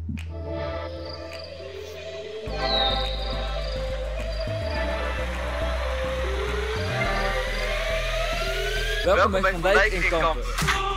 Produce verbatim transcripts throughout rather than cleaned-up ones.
Welkom bij Van Dijk in Campus.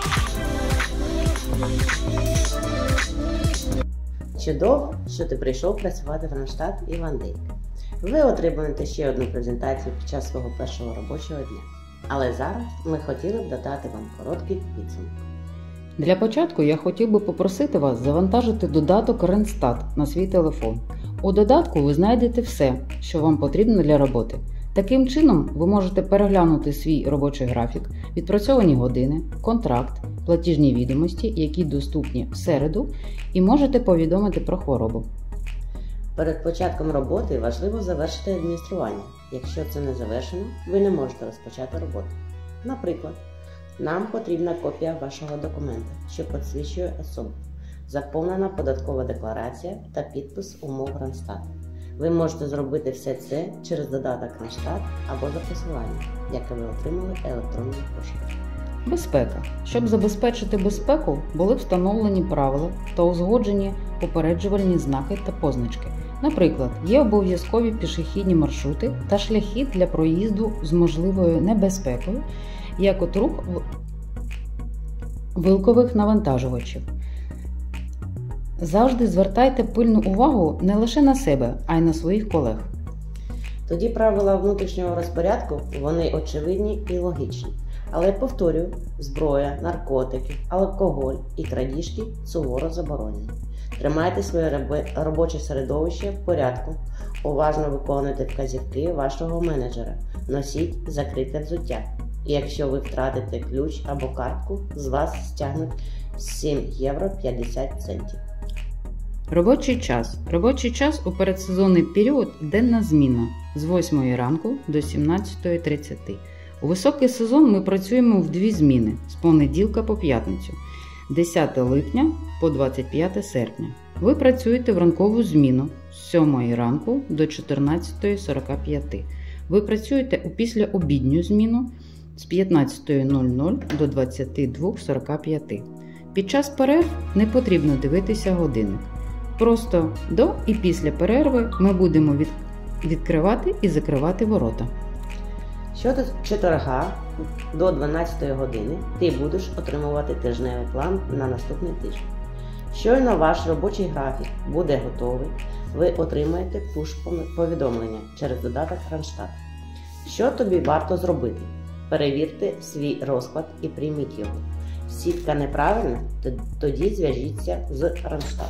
Чудово, що ти прийшов працювати в Рандстад і Ван Дейк. Ви отримуєте ще одну презентацію під час свого першого робочого дня. Але зараз ми хотіли б додати вам короткий підсумок. Для початку я хотів би попросити вас завантажити додаток Рандстад на свій телефон. У додатку ви знайдете все, що вам потрібно для роботи. Таким чином, ви можете переглянути свій робочий графік, відпрацьовані години, контракт, платіжні відомості, які доступні в середу, і можете повідомити про хворобу. Перед початком роботи важливо завершити адміністрування. Якщо це не завершено, ви не можете розпочати роботу. Наприклад, нам потрібна копія вашого документа, що посвідчує особу, заповнена податкова декларація та підпис умов Рандстад. Ви можете зробити все це через додаток Рандстад або за посиланням, яке ви отримали електронною поштою. Безпека. Щоб забезпечити безпеку, були встановлені правила та узгоджені попереджувальні знаки та позначки. Наприклад, є обов'язкові пішохідні маршрути та шляхи для проїзду з можливою небезпекою, як от рух вилкових навантажувачів. Завжди звертайте пильну увагу не лише на себе, а й на своїх колег. Тоді правила внутрішнього розпорядку, вони очевидні і логічні. Але, повторюю, зброя, наркотики, алкоголь і крадіжки суворо заборонені. Тримайте своє робоче середовище в порядку, уважно виконуйте вказівки вашого менеджера, носіть закрите взуття. І якщо ви втратите ключ або картку, з вас стягнуть сім євро п'ятдесят центів. Робочий час. Робочий час у передсезонний період – денна зміна з восьмої ранку до сімнадцятої тридцять. У високий сезон ми працюємо в дві зміни з понеділка по п'ятницю, десяте липня по двадцять п'яте серпня. Ви працюєте в ранкову зміну з сьомої ранку до чотирнадцятої сорок п'ять. Ви працюєте у післяобідню зміну з п'ятнадцятої нуль нуль до двадцяти двох сорок п'ять. Під час перерв не потрібно дивитися годинник. Просто до і після перерви ми будемо від... відкривати і закривати ворота. Щодо четверга до дванадцятої години ти будеш отримувати тижневий план на наступний тиждень. Щойно ваш робочий графік буде готовий, ви отримаєте пуш-повідомлення через додаток Рандстад. Що тобі варто зробити? Перевірте свій розклад і прийміть його. Сітка неправильна? Тоді зв'яжіться з Рандстад.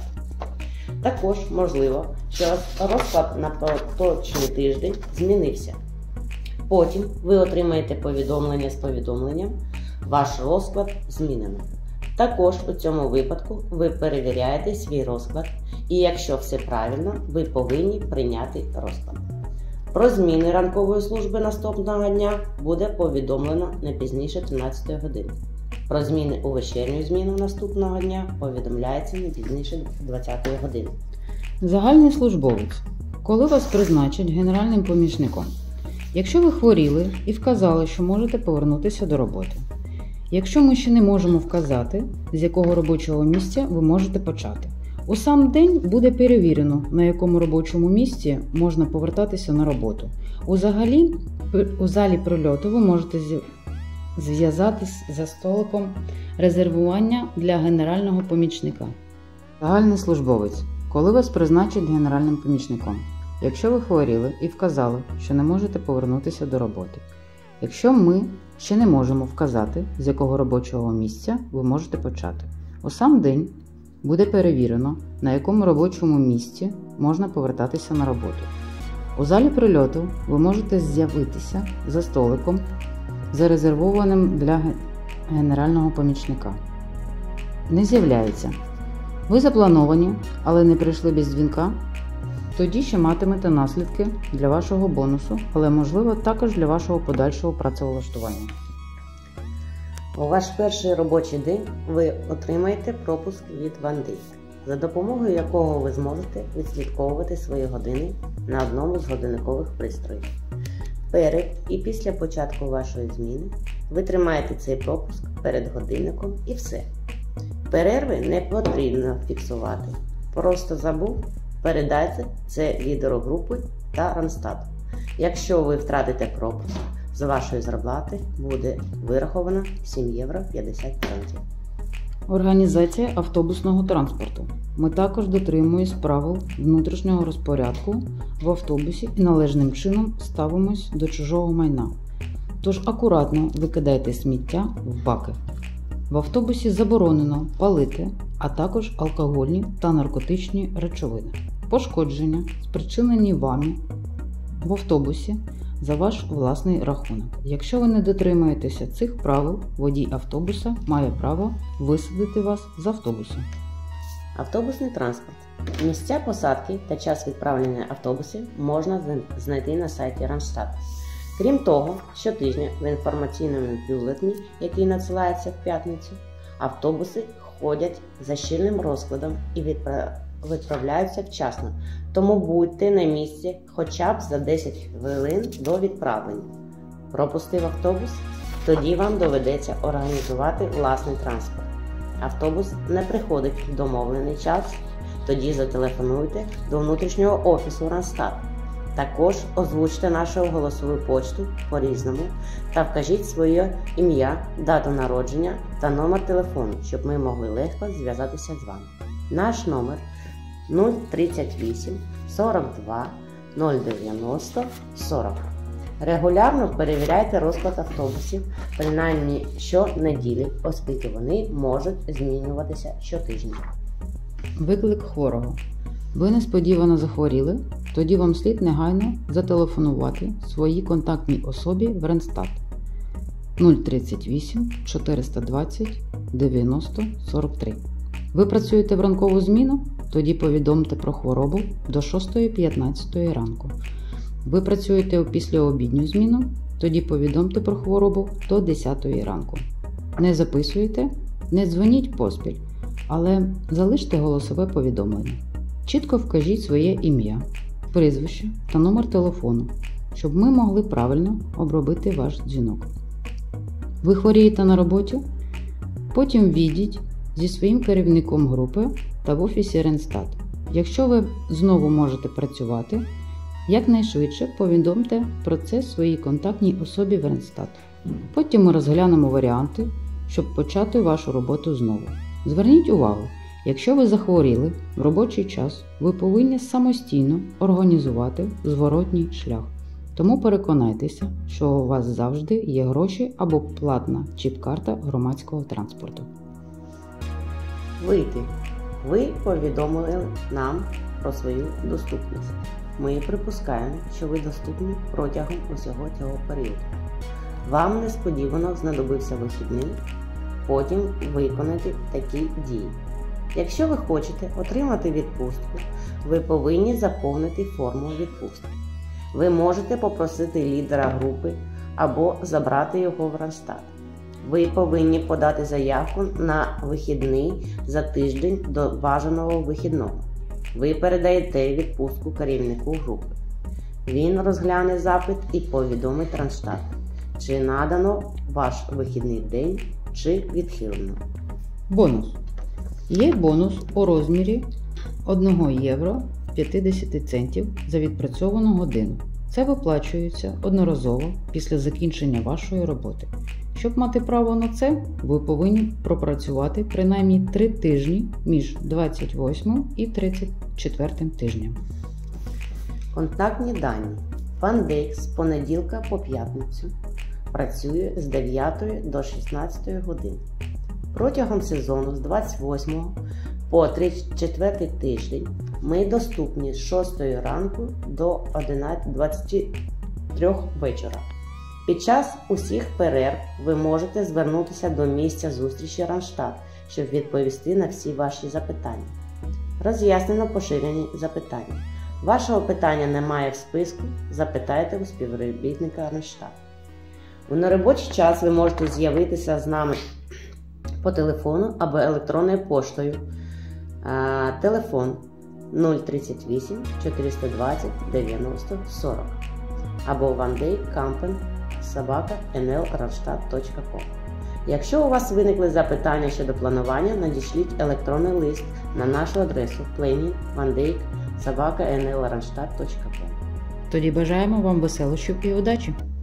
Також можливо, що розклад на поточний тиждень змінився. Потім ви отримаєте повідомлення з повідомленням «Ваш розклад змінено». Також у цьому випадку ви перевіряєте свій розклад і якщо все правильно, ви повинні прийняти розклад. Про зміни ранкової служби наступного дня буде повідомлено не пізніше тринадцятої години. Про зміни у вечірню зміну наступного дня повідомляється не пізніше двадцятої години. Загальний службовець. Коли вас призначать генеральним помічником? Якщо ви хворіли і вказали, що можете повернутися до роботи. Якщо ми ще не можемо вказати, з якого робочого місця ви можете почати. У сам день буде перевірено, на якому робочому місці можна повертатися на роботу. Узагалі, у залі прильоту ви можете зв'язатись за столиком резервування для генерального помічника. Загальний службовець. Коли вас призначать генеральним помічником? Якщо ви хворіли і вказали, що не можете повернутися до роботи. Якщо ми ще не можемо вказати, з якого робочого місця ви можете почати. У сам день буде перевірено, на якому робочому місці можна повертатися на роботу. У залі прильоту ви можете з'явитися за столиком, зарезервованим для генерального помічника. Не з'являється. Ви заплановані, але не прийшли без дзвінка? Тоді ще матимете наслідки для вашого бонусу, але можливо також для вашого подальшого працевлаштування. У ваш перший робочий день ви отримаєте пропуск від Ван Дейк, за допомогою якого ви зможете відслідковувати свої години на одному з годинникових пристроїв. Перед і після початку вашої зміни ви тримаєте цей пропуск перед годинником і все. Перерви не потрібно фіксувати. просто забув, передайте це лідеру групи та Ранстату. Якщо ви втратите пропуск, з вашої зарплати буде вираховано сім євро п'ятдесят центів. Організація автобусного транспорту. Ми також дотримуємось правил внутрішнього розпорядку в автобусі і належним чином ставимось до чужого майна. Тож акуратно викидайте сміття в баки. В автобусі заборонено палити, а також алкогольні та наркотичні речовини. Пошкодження, спричинені вами в автобусі, за ваш власний рахунок. Якщо ви не дотримуєтеся цих правил, водій автобуса має право висадити вас з автобусу. Автобусний транспорт. Місця посадки та час відправлення автобусів можна знайти на сайті Ранштату. Крім того, щотижня в інформаційному бюлетені, який надсилається в п'ятницю, автобуси ходять за щільним розкладом і відправляються вчасно, тому будьте на місці хоча б за десять хвилин до відправлення. Пропустив автобус? Тоді вам доведеться організувати власний транспорт. Автобус не приходить в домовлений час? Тоді зателефонуйте до внутрішнього офісу Ранстату. Також озвучте нашу голосову почту по-різному та вкажіть своє ім'я, дату народження та номер телефону, щоб ми могли легко зв'язатися з вами. Наш номер нуль тридцять вісім сорок два нуль дев'яносто сорок. Регулярно перевіряйте розклад автобусів, принаймні щонеділі, оскільки вони можуть змінюватися щотижня. Виклик хворого. Ви несподівано захворіли? Тоді вам слід негайно зателефонувати своїй контактній особі в Ранстат нуль тридцять вісім чотириста двадцять дев'яносто сорок три. Ви працюєте в ранкову зміну? Тоді повідомте про хворобу до шостої п'ятнадцятої ранку. Ви працюєте у післяобідню зміну? Тоді повідомте про хворобу до десятої ранку. Не записуєте? Не дзвоніть поспіль, але залиште голосове повідомлення. Чітко вкажіть своє ім'я, прізвище та номер телефону, щоб ми могли правильно обробити ваш дзвінок. Ви хворієте на роботі? Потім відійдіть зі своїм керівником групи та в офісі Ранстат. Якщо ви знову можете працювати, якнайшвидше повідомте про це своїй контактній особі в Ранстат. Потім ми розглянемо варіанти, щоб почати вашу роботу знову. Зверніть увагу, якщо ви захворіли в робочий час, ви повинні самостійно організувати зворотній шлях. Тому переконайтеся, що у вас завжди є гроші або платна чіп-карта громадського транспорту. Вийти. Ви повідомили нам про свою доступність. Ми припускаємо, що ви доступні протягом усього цього періоду. Вам несподівано знадобився вихідний, потім виконати такі дії. Якщо ви хочете отримати відпустку, ви повинні заповнити форму відпустки. Ви можете попросити лідера групи або забрати його в Ранстат. Ви повинні подати заявку на вихідний за тиждень до бажаного вихідного. Ви передаєте відпустку керівнику групи. Він розгляне запит і повідомить Ранстат, чи надано ваш вихідний день, чи відхилено. Бонус. Є бонус у розмірі один євро п'ятдесят центів за відпрацьовану годину. Це виплачується одноразово після закінчення вашої роботи. Щоб мати право на це, ви повинні пропрацювати принаймні три тижні між двадцять восьмим і тридцять четвертим тижнем. Контактні дані. Фандейк з понеділка по п'ятницю працює з дев'ятої до шістнадцятої години. Протягом сезону з двадцять восьмого по тридцять четвертий тиждень ми доступні з шостої ранку до двадцяти трьох вечора. Під час усіх перерв ви можете звернутися до місця зустрічі Ранштат, щоб відповісти на всі ваші запитання. Роз'яснено поширені запитання. Вашого питання немає в списку, запитайте у співробітника Ранштат. У неробочий час ви можете з'явитися з нами по телефону або електронною поштою. А, телефон нуль тридцять вісім чотириста двадцять дев'яносто сорок або вандейкампен собака ен ел ранштат точка ком. Якщо у вас виникли запитання щодо планування, надішліть електронний лист на нашу адресу планінг ван дейк собака ен ел ранштадт точка ком. Тоді бажаємо вам веселощів і удачі!